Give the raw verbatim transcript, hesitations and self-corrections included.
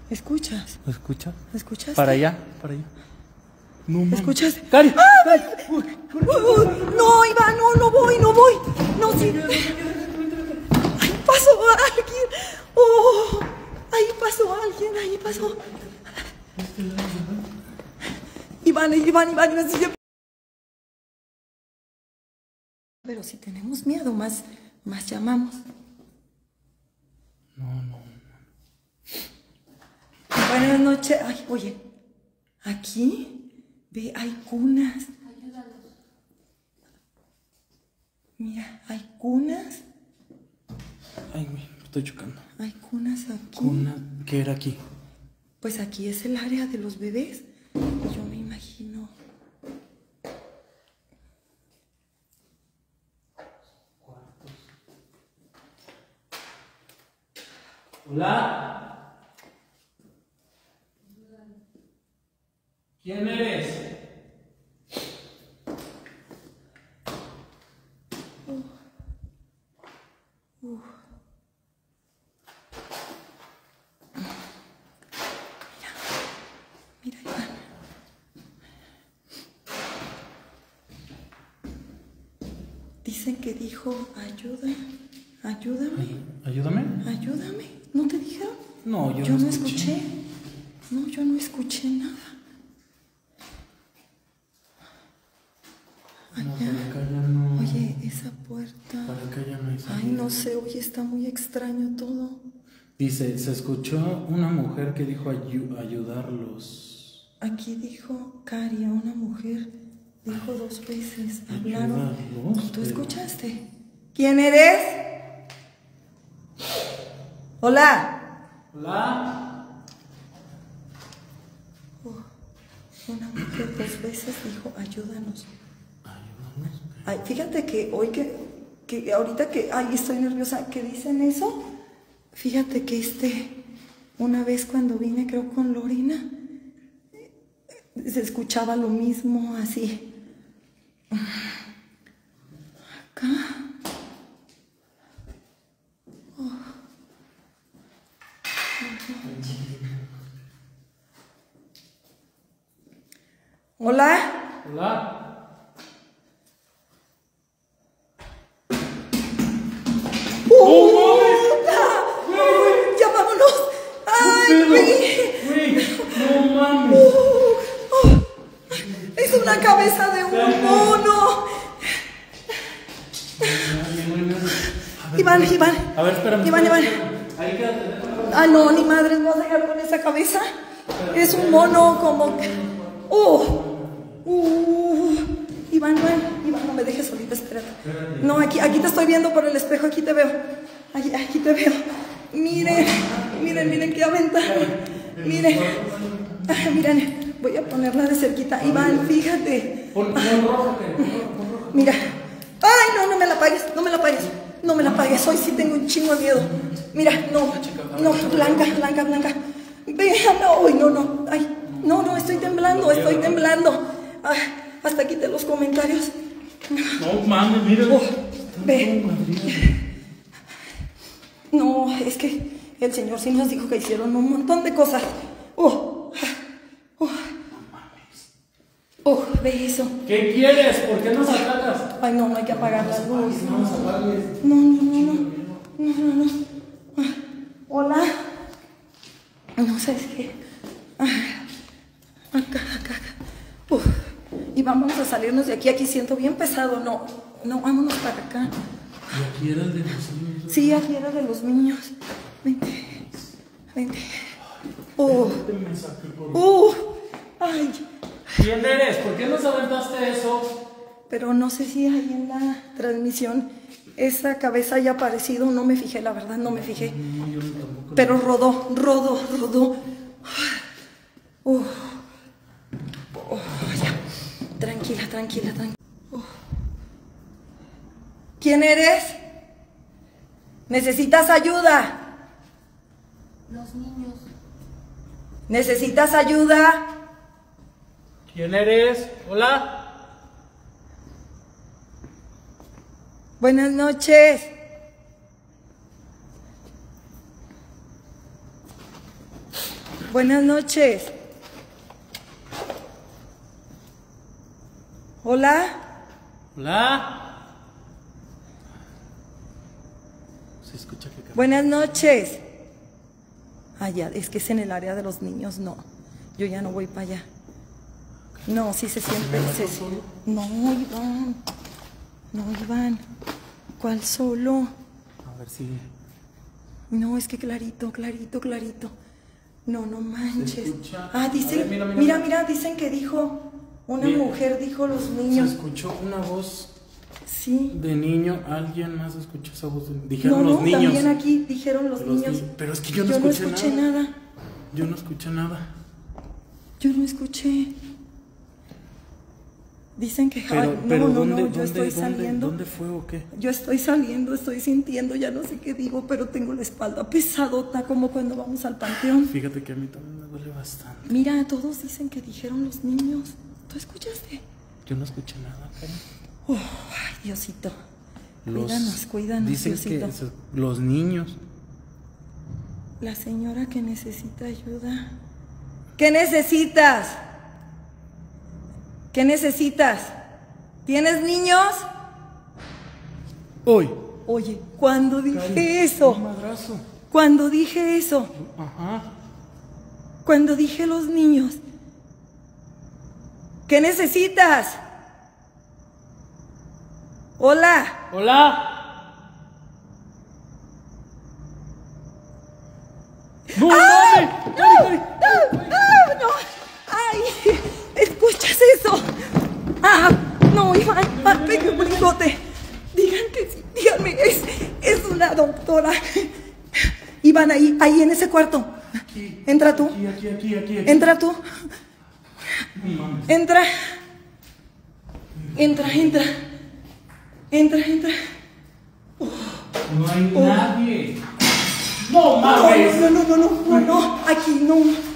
¿Escuchas? ¿Escucha? ¿Escuchas? Para allá, para allá. No, mames. ¿Escuchas? Cari, ¡Ah! Cari. Uy, uy, uy. No, Iván, no, no voy, no voy. No, sí. Ahí pasó alguien. Oh, ahí pasó alguien, ahí pasó. Iván, Iván, Iván, Iván. Sí, pero si tenemos miedo, más, más llamamos. No, no. Buenas noches. Ay, oye, aquí, ve, hay cunas. Ayúdanos. Mira, hay cunas. Ay, güey, me estoy chocando. Hay cunas aquí. Cuna, ¿qué era aquí? Pues aquí es el área de los bebés. Yo me imagino. Hola. ¿Quién eres? Uh, uh. Mira, mira, Iván. Dicen que dijo, ayuda, ayúdame, ¿Ayúdame? ayúdame. ¿No te dijeron? No, yo, Yo no no escuché. escuché. No, yo no escuché nada. No, Allá. para acá ya no. Oye, esa puerta. Para acá ya no hay salida. Ay, no sé, oye, está muy extraño todo. Dice, se escuchó una mujer que dijo ayu- ayudarlos. Aquí dijo Cari, una mujer, dijo dos veces, hablaron. Ayudarlos, ¿Tú pero- escuchaste? ¿Quién eres? Hola. Hola. Oh, una mujer dos veces dijo, ayúdanos. Ayúdanos. Ay, fíjate que hoy que, que ahorita que, ay, estoy nerviosa, que dicen eso, fíjate que este, una vez cuando vine, creo con Lorena, se escuchaba lo mismo, así. Acá. Oh. Hola. Hola. ¡Uh! ¡Ya vámonos! ¡Ay, güey! Güey, no mames. Uh, uh, es una cabeza de un mono. Iván, Iván. A ver, espérame. Iván, Iván. Ahí quédate. Ah, no, ni madre, ¿me vas a dejar con esa cabeza? Es un mono como que... ¡Uh! ¡Uh! Iván, Iván, Iván, no me dejes solita, espérate. No, aquí, aquí te estoy viendo por el espejo, aquí te veo. Aquí, aquí te veo. Miren, miren, miren qué aventado. Miren. Ah, miren, voy a ponerla de cerquita. Iván, fíjate. Pon, pon rojo, que- pon rojo, pon rojo. Mira. Ay, no, no me la pagues, no me la pagues. No me la pagues, hoy sí tengo un chingo de miedo. Mira, no, no, blanca, blanca, blanca. Vean, no, no, no. Ay, no, no, estoy temblando, estoy temblando. Ay, hasta quité los comentarios. No mames, mira. Oh, ve. No, es que el Señor sí nos dijo que hicieron un montón de cosas. Oh, oh, oh, ve eso. ¿Qué quieres? ¿Por qué nos atacas? Ay, no, no hay que apagar las luces. No nos apagues. No, no, no, no. No, no, no. Ah, hola. No sé si. Ah, acá, acá, acá. Uf. Y vamos a salirnos de aquí. Aquí siento bien pesado. No, no, vámonos para acá. ¿Y aquí era el de los niños? Sí, aquí era de los niños. Vente, vente. Uh, Me saqué por- uh, ay. ¿Quién eres? ¿Por qué nos aventaste eso? Pero no sé si ahí en la transmisión esa cabeza haya aparecido. No me fijé, la verdad, no me fijé. No, yo no tampoco. Pero rodó, rodó, rodó. Uh. Oh, ya. Tranquila, tranquila, tranquila. Uh. ¿Quién eres? ¿Necesitas ayuda? Los niños. ¿Necesitas ayuda? ¿Quién eres? Hola. Buenas noches. Buenas noches. Hola. Hola. Se escucha que... Buenas noches. Ah, ya, es que es en el área de los niños, no. Yo ya no voy para allá. No, sí se siente. Se, no, Iván. No, Iván. ¿Cuál solo? A ver si... No, es que clarito, clarito, clarito. No, no manches. escucha. Ah, dicen, A ver, mira, mira, mira, mira, mira. dicen que dijo, una Mira. mujer dijo los Se niños. escuchó una voz Sí. de niño. Alguien más escuchó esa voz. No, Dijeron no, los niños. también aquí dijeron los, Los niños. ni- Pero es que yo no Yo no escuché, escuché nada. nada. Yo no escuché nada. Yo no escuché. Dicen que, Pero, ay, no, pero no, ¿dónde, no, yo dónde, estoy dónde, saliendo. ¿Dónde fue o qué? Yo estoy saliendo, estoy sintiendo, ya no sé qué digo, pero tengo la espalda pesadota como cuando vamos al panteón. Fíjate que a mí también me duele bastante. Mira, todos dicen que dijeron los niños. ¿Tú escuchaste? Yo no escuché nada, Karen. Oh, ay, Diosito. Los- Cuídanos, cuídanos, Dicen Diosito. que se- los niños. La señora que necesita ayuda. ¿Qué necesitas? ¿Qué necesitas? ¿Tienes niños? Hoy. Oye, cuando dije Karen, eso, un madrazo. cuando dije eso, Ajá. cuando dije los niños, ¿qué necesitas? Hola. Hola. No, Karen, Karen, Karen. ¡Ah, no! ¡Ay! ¿Escuchas eso? ¡Ah! No, Iván, ah, pegue un brincote. Digan que sí, díganme, es, es una doctora. Iván, ahí, ahí en ese cuarto. Aquí, Entra tú. Aquí, aquí, aquí, aquí. aquí. Entra tú. No mames. Entra. Entra, entra. Entra, entra. No hay Oh. nadie. No No, mames. no, no, no, no, no, no, aquí no.